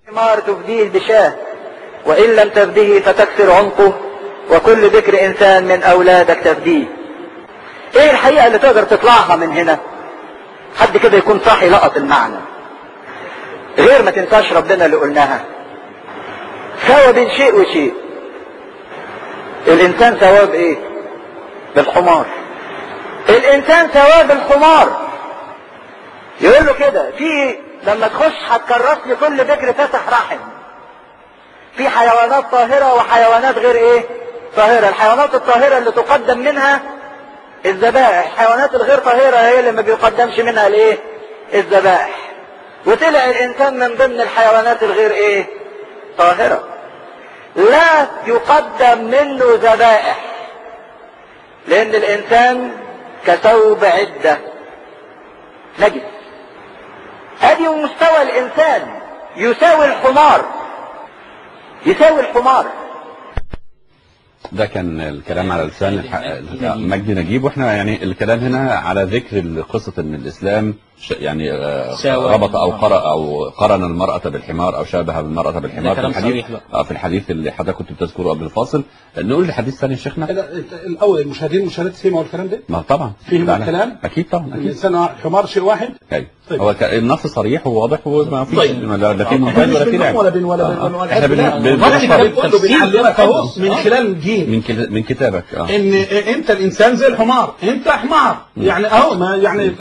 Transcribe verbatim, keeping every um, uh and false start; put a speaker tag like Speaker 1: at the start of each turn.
Speaker 1: حمار تفديه بشاه، وإن لم تفديه فتكسر عنقه، وكل ذكر إنسان من أولادك تفديه. إيه الحقيقة اللي تقدر تطلعها من هنا؟ حد كده يكون صاحي لقط المعنى، غير ما تنساش ربنا اللي قلناها. سوى بين شيء وشيء. الإنسان سواه بإيه؟ بالحمار. الإنسان سواه بالحمار. يقول له كده، في لما تخش هتكرس لي كل ذكر فاتح رحم. في حيوانات طاهرة وحيوانات غير ايه؟ طاهرة. الحيوانات الطاهرة اللي تقدم منها الذبائح، الحيوانات الغير طاهرة هي اللي ما بيقدمش منها الايه؟ الذبائح. وطلع الانسان من ضمن الحيوانات الغير ايه؟ طاهرة. لا يقدم منه ذبائح، لان الانسان كثوب عدة نجس. ادي مستوى الانسان، يساوي الحمار، يساوي الحمار.
Speaker 2: ده كان الكلام على لسان الح... مجدي نجيب. واحنا يعني الكلام هنا على ذكر قصه ان الاسلام يعني ربط او قرأ او قرن المراه بالحمار او شابه المراه بالحمار في الحديث في الحديث اللي حضرتك كنت بتذكره قبل الفاصل. نقول الحديث ثاني يا شيخنا.
Speaker 3: الاول المشاهدين مشاهدات سمعوا الكلام ده؟
Speaker 2: ما طبعا
Speaker 3: فيهم الكلام؟
Speaker 2: اكيد طبعا. اكيد
Speaker 3: الانسان حمار شيء واحد؟
Speaker 2: ايوه. طيب. هو النص صريح وواضح وما فيش
Speaker 3: طيب.
Speaker 2: لا في مجال ولا في لعب
Speaker 3: ولا بين ولا بين ولا
Speaker 2: احنا
Speaker 3: بنعلمك اهو من خلال الجيل
Speaker 2: من من كتابك اه
Speaker 3: ان انت الانسان زي الحمار، انت حمار يعني اهو ما يعني